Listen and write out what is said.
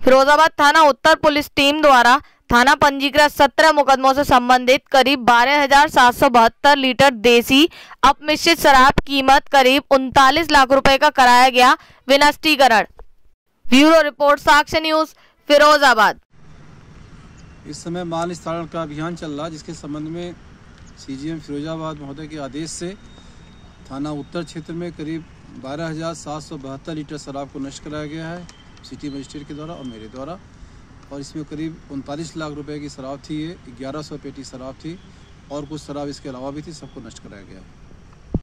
फिरोजाबाद थाना उत्तर police team द्वारा थाना पंजीकृत 17 मुकदमों से संबंधित करीब 12,772 लीटर देसी अपमिश्रित शराब कीमत करीब 39 लाख रुपए का कराया गया विनष्टीकरण। Bureau report, Sakshya news, Firozabad. इस समय माल निस्तारण का अभियान चल रहा है, जिसके संबंध में सीजीएम फिरोजाबाद महोदय के आदेश से थाना उत्तर क्षेत्र में करीब 12,772 लीटर शराब को नष्ट कराया गया है सिटी मजिस्ट्रेट के द्वारा और मेरे द्वारा। और इसमें करीब 39 लाख रुपए की शराब थी, ये 1100 पेटी शराब थी और कुछ शराब इसके अलावा भी थी, सबको नष्ट कराया गया है।